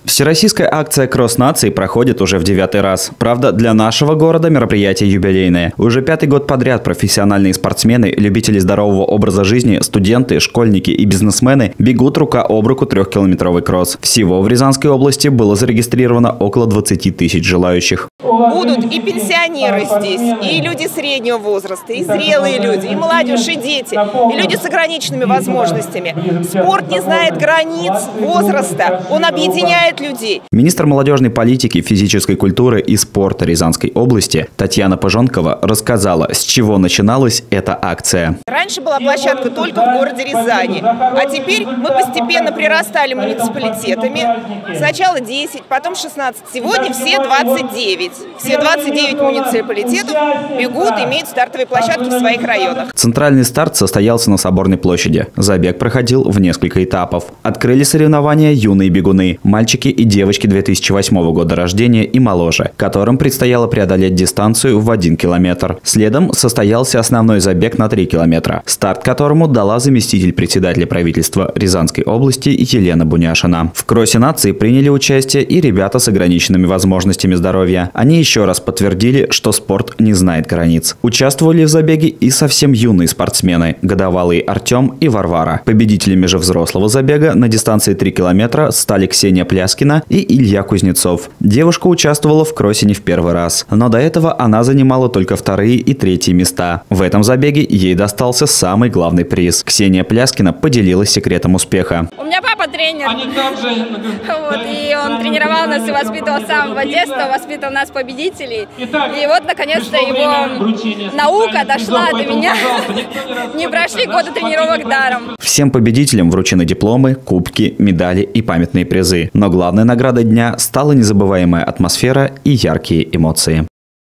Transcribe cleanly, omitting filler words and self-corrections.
Всероссийская акция «Кросс нации» проходит уже в 9-й раз. Правда, для нашего города мероприятие юбилейное. Уже 5-й год подряд профессиональные спортсмены, любители здорового образа жизни, студенты, школьники и бизнесмены бегут рука об руку 3-километровый кросс. Всего в Рязанской области было зарегистрировано около 20 тысяч желающих. Будут и пенсионеры здесь, и люди среднего возраста, и зрелые люди, и молодежь, и дети, и люди с ограниченными возможностями. Спорт не знает границ, возраста, он объединяет людей. Министр молодежной политики, физической культуры и спорта Рязанской области Татьяна Пожонкова рассказала, с чего начиналась эта акция. Раньше была площадка только в городе Рязани, а теперь мы постепенно прирастали муниципалитетами. Сначала 10, потом 16, сегодня все 29. Все 29 муниципалитетов бегут, имеют стартовые площадки в своих районах. Центральный старт состоялся на Соборной площади. Забег проходил в несколько этапов. Открыли соревнования юные бегуны, мальчики и девочки 2008 года рождения и моложе, которым предстояло преодолеть дистанцию в 1 километр. Следом состоялся основной забег на 3 километра, старт которому дала заместитель председателя правительства Рязанской области Елена Буняшина. В кроссе нации приняли участие и ребята с ограниченными возможностями здоровья. Они еще раз подтвердили, что спорт не знает границ. Участвовали в забеге и совсем юные спортсмены – годовалые Артем и Варвара. Победителями же взрослого забега на дистанции 3 километра стали Ксения Пляскина и Илья Кузнецов. Девушка участвовала в кроссе не в первый раз, но до этого она занимала только 2-е и 3-е места. В этом забеге ей достался самый главный приз. Ксения Пляскина поделилась секретом успеха. У меня папа тренер, и он тренировал нас и воспитывал с самого детства, воспитывал нас победителей. И вот, наконец-то, его наука дошла до меня. Не прошли годы тренировок даром. Всем победителям вручены дипломы, кубки, медали и памятные призы. Но главной наградой дня стала незабываемая атмосфера и яркие эмоции.